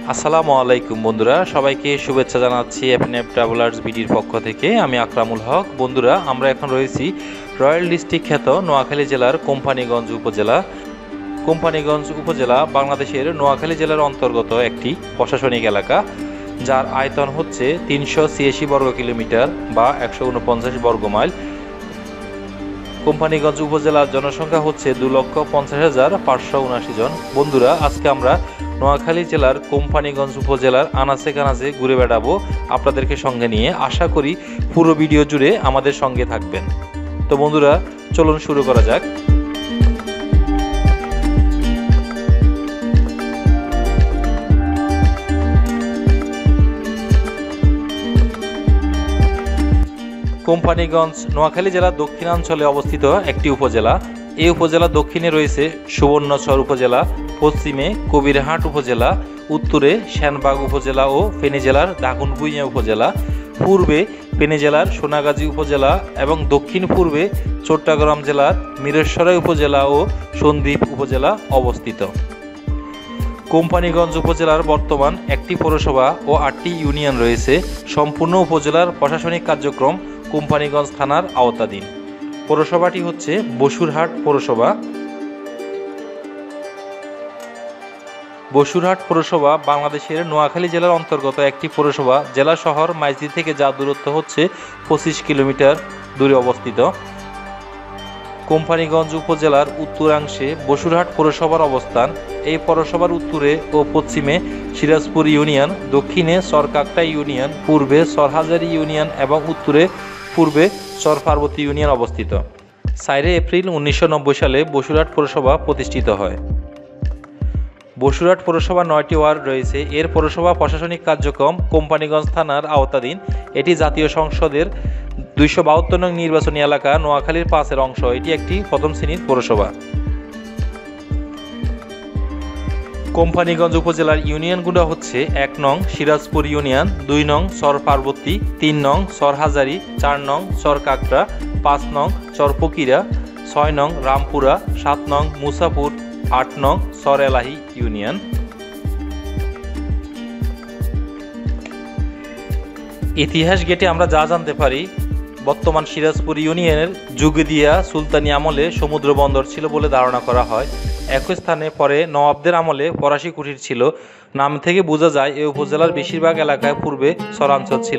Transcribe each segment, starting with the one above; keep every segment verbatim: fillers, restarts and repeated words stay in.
আসসালামু আলাইকুম বন্ধুরা, সবাইকে শুভেচ্ছা জানাচ্ছি এফএনএফ ট্রাভেলার্স বিডির পক্ষ থেকে। আমি আকরামুল হক। বন্ধুরা, আমরা এখন রয়েছি রয়্যাল ডিস্ট্রিক্ট খ্যাত নোয়াখালী জেলার কোম্পানীগঞ্জ উপজেলা। কোম্পানীগঞ্জ উপজেলা বাংলাদেশের নোয়াখালী জেলার অন্তর্গত একটি প্রশাসনিক এলাকা, যার আয়তন হচ্ছে তিনশো ছিয়াশি বর্গ কিলোমিটার বা একশো উনপঞ্চাশ বর্গ মাইল। কোম্পানীগঞ্জ উপজেলার জনসংখ্যা হচ্ছে দু লক্ষ পঞ্চাশ হাজার পাঁচশো উনআশি জন। বন্ধুরা, আজকে আমরা নোয়াখালী জেলার কোম্পানীগঞ্জ উপজেলার আনাচে কানাচে ঘুরে বেড়াবো আপনাদেরকে সঙ্গে নিয়ে। আশা করি পুরো ভিডিও জুড়ে আমাদের সঙ্গে থাকবেন। তো বন্ধুরা, চলুন শুরু করা যাক। কোম্পানীগঞ্জ নোয়াখালী জেলার দক্ষিণাঞ্চলে অবস্থিত একটি উপজেলা। এই উপজেলা দক্ষিণে রয়েছে সুবর্ণচর উপজেলা, পশ্চিমে কবিরহাট উপজেলা, উত্তরে সেনবাগ উপজেলা ও ফেনী জেলার দাগনভূঞা উপজেলা, পূর্বে ফেনী জেলার সোনাগাজী উপজেলা এবং দক্ষিণ পূর্বে চট্টগ্রাম জেলার মিরেশ্বরাই উপজেলা ও সন্দ্বীপ উপজেলা অবস্থিত। কোম্পানীগঞ্জ উপজেলার বর্তমান একটি পৌরসভা ও আটটি ইউনিয়ন রয়েছে। সম্পূর্ণ উপজেলার প্রশাসনিক কার্যক্রম কোম্পানীগঞ্জ থানার আওতাধীন। পৌরসভাটি হচ্ছে বসুরহাট পৌরসভা। বসুরহাট পৌরসভা বাংলাদেশের নোয়াখালী জেলার অন্তর্গত একটি পৌরসভা। জেলা শহর মাইজদি থেকে যার দূরত্ব হচ্ছে পঁচিশ কিলোমিটার দূরে অবস্থিত। কোম্পানীগঞ্জ উপজেলার উত্তরাংশে বসুরহাট পৌরসভার অবস্থান। এই পৌরসভার উত্তরে ও পশ্চিমে সিরাজপুর ইউনিয়ন, দক্ষিণে চরকাকটা ইউনিয়ন, পূর্বে চরহাজারী ইউনিয়ন এবং উত্তরে পূর্বে চর পার্বতী ইউনিয়ন অবস্থিত। চার এপ্রিল উনিশশো নব্বই সালে বসুরহাট পৌরসভা প্রতিষ্ঠিত হয়। বসুরহাট পৌরসভা নয়টি ওয়ার্ড রয়েছে। এর পৌরসভা প্রশাসনিক কার্যক্রম কোম্পানীগঞ্জ থানার আওতাধীন। এটি জাতীয় সংসদের দুইশো বাহাত্তর নং নির্বাচনী এলাকা নোয়াখালীর পাঁচের অংশ। এটি একটি প্রথম শ্রেণীর পৌরসভা। কোম্পানীগঞ্জ উপজেলার ইউনিয়নগুলো হচ্ছে এক নং সিরাজপুর ইউনিয়ন, দুই নং চর পার্বতী, তিন নং চরহাজারী, চার নং চরকাকড়া, পাঁচ নং চরপকিরা, ছয় নং রামপুরা, সাত নং মুসাপুর, আট নং চর এলাহি ইউনিয়ন। ইতিহাস ঘেঁটে আমরা যা জানতে পারি, বর্তমান সিরাজপুর ইউনিয়নের যুগদিয়া সুলতানি আমলে সমুদ্র বন্দর ছিল বলে ধারণা করা হয়। একই স্থানে পরে নবাবদের আমলে ফরাসি কুঠির ছিল। নাম থেকে বোঝা যায় এই উপজেলার বেশিরভাগ এলাকায় পূর্বে চরাঞ্চল ছিল।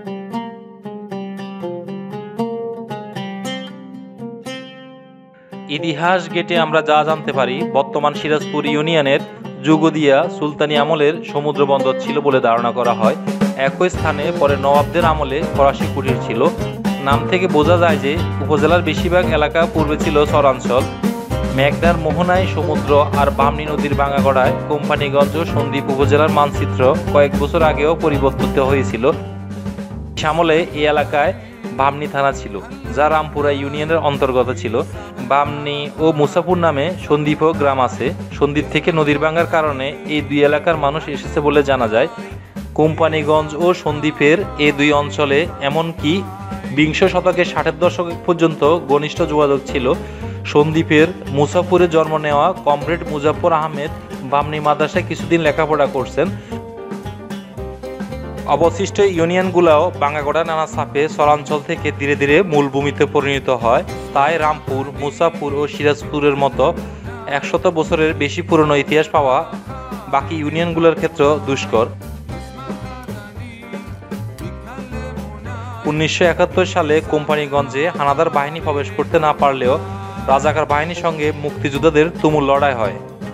ইতিহাস ঘেঁটে আমরা যা জানতে পারি, বর্তমান সিরাজপুর ইউনিয়নের যুগদিয়া সুলতানি আমলের সমুদ্র বন্দর ছিল বলে ধারণা করা হয়। একই স্থানে পরে নবাবদের আমলে ফরাসি কুঠির ছিল। নাম থেকে বোঝা যায় যে উপজেলার বেশিরভাগ এলাকা পূর্বে ছিল চরাঞ্চল। মেঘনার মোহনায় সমুদ্র আর বামনী নদীর ভাঙাগড়ায় কোম্পানীগঞ্জ ও সন্দ্বীপ উপজেলার মানচিত্র কয়েক বছর আগেও পরিবর্তিত হয়েছিল। আমলে এই এলাকায় বামনী থানা ছিল, যা রামপুরা ইউনিয়নের অন্তর্গত ছিল। বামনী ও মুসাপুর নামে সন্দ্বীপ গ্রাম আছে। সন্দ্বীপ থেকে নদীর ভাঙার কারণে এই দুই এলাকার মানুষ এসেছে বলে জানা যায়। কোম্পানীগঞ্জ ও সন্দ্বীপের এই দুই অঞ্চলে এমনকি বিংশ শতকের ষাটের দশক পর্যন্ত ঘনিষ্ঠ যোগাযোগ ছিল। সন্দ্বীপের মুসাপুরে জন্ম নেওয়া কমরেড মুজাফর আহমেদ বামনী মাদ্রাসায় কিছুদিন লেখাপড়া করছেন। অবশিষ্ট ইউনিয়নগুলোও ভাঙাগড়া নানা চাপে চরাঞ্চল থেকে ধীরে ধীরে মূল ভূমিতে পরিণত হয়। তাই রামপুর, মুসাপুর ও সিরাজপুরের মতো একশত বছরের বেশি পুরনো ইতিহাস পাওয়া বাকি ইউনিয়নগুলোর ক্ষেত্রে দুষ্কর। উনিশশো একাত্তর সালে কোম্পানীগঞ্জে হানাদার বাহিনী প্রবেশ করতে না পারলেও রাজাকার বাহিনীর সঙ্গে মুক্তিযোদ্ধাদের তুমুল লড়াই হয়।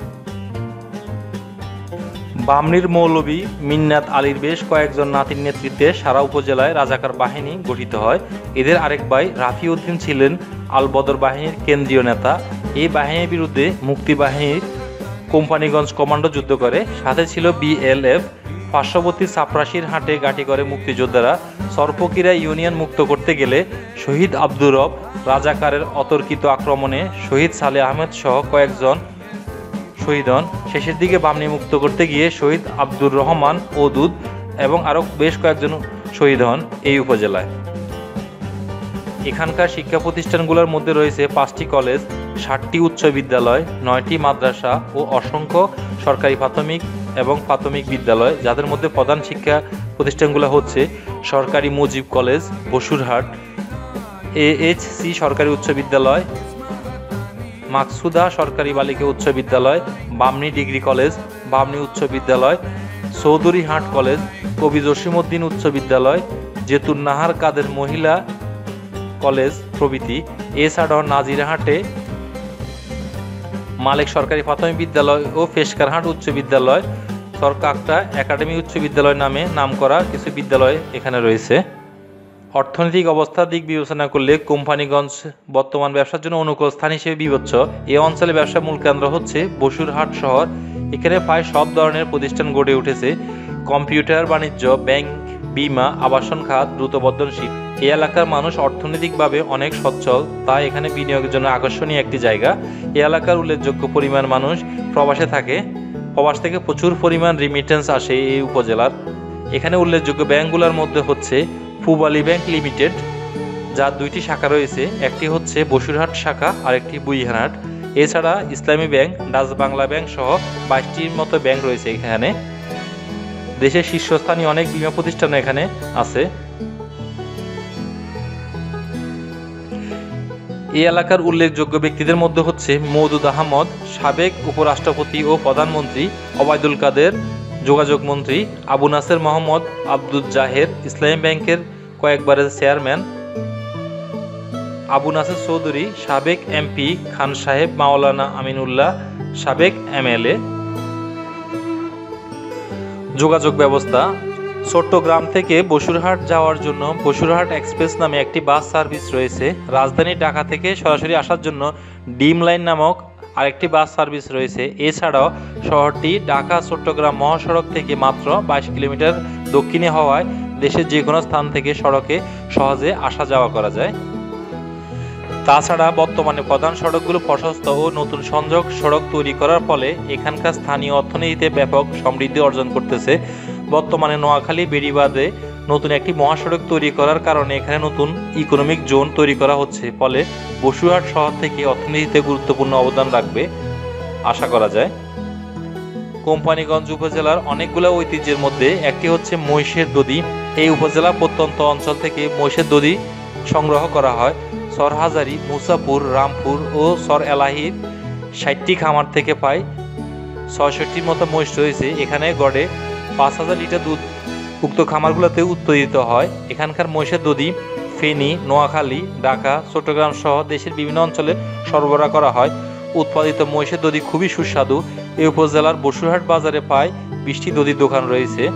বামনীর মৌলভী মিন্নাত আলীর বেশ কয়েকজন নাতির নেতৃত্বে সারা উপজেলায় রাজাকার বাহিনী গঠিত হয়। এদের আরেক ভাই রাফি উদ্দিন ছিলেন আলবদর বাহিনীর কেন্দ্রীয় নেতা। এই বাহিনীর বিরুদ্ধে মুক্তি বাহিনীর কোম্পানীগঞ্জ কমান্ডো যুদ্ধ করে। সাথে ছিল বিএলএফ। পার্শ্ববর্তী চাপরাশির হাটে গাঁটি করে মুক্তিযোদ্ধারা চরপকিরা ইউনিয়ন মুক্ত করতে গেলে শহীদ আব্দুর রব রাজাকারের অতর্কিত আক্রমণে শহীদ সালে আহমেদ সহ কয়েকজন শহীদ হন। শেষের দিকে বামনী মুক্ত করতে গিয়ে শহীদ আব্দুর রহমান ওদুদ এবং আরও বেশ কয়েকজন শহীদ হন এই উপজেলায়। এখানকার শিক্ষা প্রতিষ্ঠানগুলোর মধ্যে রয়েছে পাঁচটি কলেজ, ষাটটি উচ্চ বিদ্যালয়, নয়টি মাদ্রাসা ও অসংখ্য সরকারি প্রাথমিক এবং প্রাথমিক বিদ্যালয়, যাদের মধ্যে প্রধান শিক্ষা প্রতিষ্ঠানগুলো হচ্ছে সরকারি মুজিব কলেজ বসুরহাট, এএইচসি সরকারি উচ্চ বিদ্যালয়, মাকসুদা সরকারি বালিকা উচ্চ বিদ্যালয়, বামনী ডিগ্রি কলেজ, বামনী উচ্চ বিদ্যালয়, চৌধুরীহাট কলেজ, কবি জসিমউদ্দিন উচ্চ বিদ্যালয়, জেতুন্নাহার কাদের মহিলা কলেজ প্রভৃতি। এছাড়াও নাজিরহাটে মালিক সরকারি প্রাথমিক বিদ্যালয় ও পেশকারহাট উচ্চ বিদ্যালয়, সরকাকটা একাডেমি উচ্চ বিদ্যালয় নামে নামকরা কিছু বিদ্যালয় এখানে রয়েছে। অর্থনৈতিক অবস্থার দিক বিবেচনা করলে কোম্পানিগঞ্জ বর্তমান ব্যবসার জন্য অনুকূল স্থান হিসেবে বিবেচ্য। এই অঞ্চলে ব্যবসার মূল কেন্দ্র হচ্ছে বসুরহাট শহর। এখানে প্রায় সব ধরনের প্রতিষ্ঠান গড়ে উঠেছে। কম্পিউটার, বাণিজ্য, ব্যাংক, বিমা, আবাসন খাত দ্রুত বর্ধনশীল। এই এলাকার মানুষ অর্থনৈতিকভাবে অনেক সচ্ছল, তাই এখানে বিনিয়োগের জন্য আকর্ষণীয় একটি জায়গা। এই এলাকার উল্লেখযোগ্য পরিমাণ মানুষ প্রবাসে থাকে। প্রবাস থেকে প্রচুর পরিমাণ রিমিটেন্স আসে এই উপজেলার। এখানে উল্লেখযোগ্য ব্যাংকগুলোর মধ্যে হচ্ছে পূবালী ব্যাংক লিমিটেড, যার দুইটি শাখা রয়েছে, একটি হচ্ছে বসুরহাট শাখা আর একটি বুইহাট। এছাড়া ইসলামী ব্যাংক, ডাচ বাংলা ব্যাংক সহ বাইশটির মতো ব্যাংক রয়েছে এখানে। দেশের শীর্ষস্থানীয় অনেক বীমা প্রতিষ্ঠান এখানে আছে। এই এলাকার উল্লেখযোগ্য ব্যক্তিদের মধ্যে হচ্ছে মওদুদ আহমদ, সাবেক উপরাষ্ট্রপতি ও প্রধানমন্ত্রী, ওবায়দুল কাদের, যোগাযোগ মন্ত্রী, আবু নাসের মোহাম্মদ আব্দুল জাহের, ইসলামী ব্যাংকের কয়েকবারের চেয়ারম্যান, আবু নাসের চৌধুরী, সাবেক এমপি, খান সাহেব মাওলানা আমিনুল্লাহ, সাবেক এমএলএ। যোগাযোগ ব্যবস্থা, চট্টগ্রাম থেকে বসুরহাট যাওয়ার জন্য বসুরহাট এক্সপ্রেস নামে একটি বাস সার্ভিস রয়েছে। রাজধানী ঢাকা থেকে সরাসরি আসার জন্য ডিম লাইন নামক আরেকটি বাস সার্ভিস রয়েছে। এছাড়াও শহরটি ঢাকা চট্টগ্রাম মহাসড়ক থেকে মাত্র বাইশ কিলোমিটার দক্ষিণে হওয়ায় দেশের যে কোনো স্থান থেকে সড়কে সহজে আসা যাওয়া করা যায়। তাছাড়া বর্তমানে প্রধান সড়কগুলো প্রশস্ত ও নতুন সংযোগ সড়ক তৈরি করার ফলে এখানকার স্থানীয় অর্থনীতিতে ব্যাপক সমৃদ্ধি অর্জন করতেছে। বর্তমানে নোয়াখালী বেড়িবাঁধে নতুন একটি মহাসড়ক তৈরি করার কারণে এখানে নতুন ইকোনমিক জোন তৈরি করা হচ্ছে, ফলে বসুরহাট শহর থেকে অর্থনীতিতে গুরুত্বপূর্ণ অবদান রাখবে আশা করা যায়। কোম্পানিগঞ্জ উপজেলার অনেকগুলো ঐতিহ্যের মধ্যে একটি হচ্ছে মহিষের দধি। এই উপজেলা প্রত্যন্ত অঞ্চল থেকে মহিষের দধি সংগ্রহ করা হয়। সরহাজারি, মুসাপুর, রামপুর ও সর এলাহির ষাটটি খামার থেকে প্রায় ছয়ষট্টির মতো মহিষ রয়েছে। এখানে গড়ে পাঁচ হাজার লিটার দুধ উক্ত খামারগুলোতে উৎপাদিত হয়। এখানকার মহিষের দধি ফেনী, নোয়াখালী, ঢাকা, চট্টগ্রাম সহ দেশের বিভিন্ন অঞ্চলে সরবরাহ করা হয়। উৎপাদিত মহিষের দধি খুবই সুস্বাদু। এই উপজেলার বসুরহাট বাজারে প্রায় বিশটি দধির দোকান রয়েছে।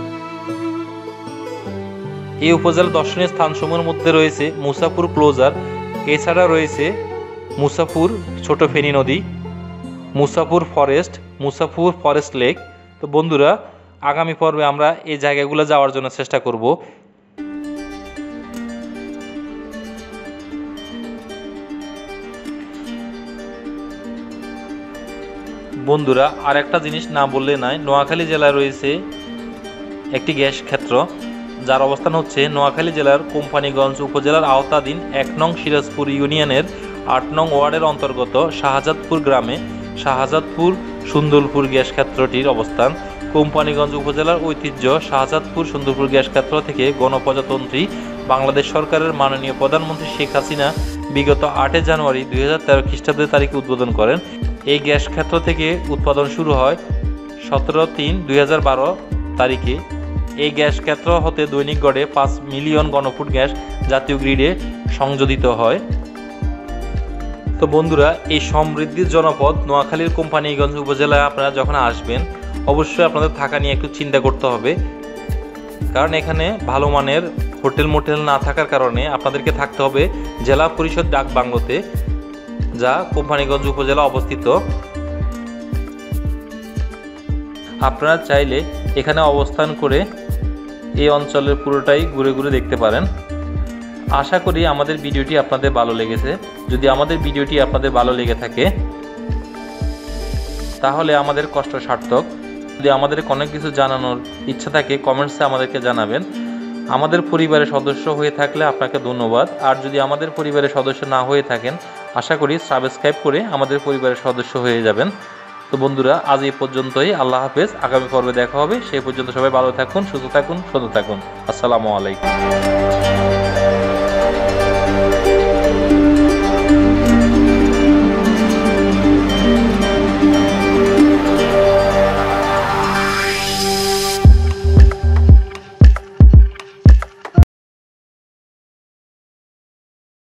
এই উপজেলার দর্শনীয় স্থানসমূহের মধ্যে রয়েছে মুসাপুর ক্লোজার, এছাড়া রয়েছে মুসাপুর ছোট ফেনী নদী, Musapur forest, Musapur forest lake. তো বন্ধুরা, আগামী পর্বে আমরা এই জায়গাগুলো যাওয়ার জন্য চেষ্টা করব। বন্ধুরা, আর একটা জিনিস না বললে নয়, নোয়াখালী জেলায় রয়েছে একটি গ্যাস ক্ষেত্র, যার অবস্থান হচ্ছে নোয়াখালী জেলার কোম্পানিগঞ্জ উপজেলার আওতাধীন এক নং সিরাজপুর ইউনিয়নের আট নং ওয়ার্ডের অন্তর্গত শাহজাদপুর গ্রামে শাহজাদপুর সুন্দরপুর গ্যাস ক্ষেত্রটির অবস্থান। কোম্পানিগঞ্জ উপজেলার ঐতিহ্য শাহজাদপুর সুন্দরপুর গ্যাস ক্ষেত্র থেকে গণপ্রজাতন্ত্রী বাংলাদেশ সরকারের মাননীয় প্রধানমন্ত্রী শেখ হাসিনা বিগত আটই জানুয়ারি দুই হাজার তেরো খ্রিস্টাব্দের তারিখে উদ্বোধন করেন। এই গ্যাস ক্ষেত্র থেকে উৎপাদন শুরু হয় সতেরো তিন দুই হাজার বারো তারিখে। এই গ্যাস ক্ষেত্র হতে দৈনিক গড়ে পাঁচ মিলিয়ন ঘনফুট গ্যাস জাতীয় গ্রিডে সংযোজিত হয়। তো বন্ধুরা, এই সমৃদ্ধির জনপদ নোয়াখালীর কোম্পানিগঞ্জ উপজেলায় আপনারা যখন আসবেন, অবশ্যই আপনাদের থাকা নিয়ে একটু চিন্তা করতে হবে, কারণ এখানে ভালো মানের হোটেল মোটেল না থাকার কারণে আপনাদেরকে থাকতে হবে জেলা পরিষদ ডাক বাংলোতে, যা কোম্পানিগঞ্জ উপজেলা অবস্থিত। আপনারা চাইলে এখানে অবস্থান করে এই অঞ্চলের পুরোটাই ঘুরে ঘুরে দেখতে পারেন। আশা করি আমাদের ভিডিওটি আপনাদের ভালো লেগেছে। যদি আমাদের ভিডিওটি আপনাদের ভালো লেগে থাকে তাহলে আমাদের কষ্ট সার্থক। যদি আমাদের কোনো কিছু জানানোর ইচ্ছা থাকে কমেন্টসে আমাদেরকে জানাবেন। আমাদের পরিবারের সদস্য হয়ে থাকলে আপনাকে ধন্যবাদ। আর যদি আমাদের পরিবারের সদস্য না হয়ে থাকেন, আশা করি সাবস্ক্রাইব করে আমাদের পরিবারের সদস্য হয়ে যাবেন। তো বন্ধুরা আজ এই পর্যন্তই। আল্লাহ হাফেজ। আগামী পর্বে দেখা হবে। সেই পর্যন্ত সবাই ভালো থাকুন, সুস্থ থাকুন, সুন্দর থাকুন। আসসালামু আলাইকুম।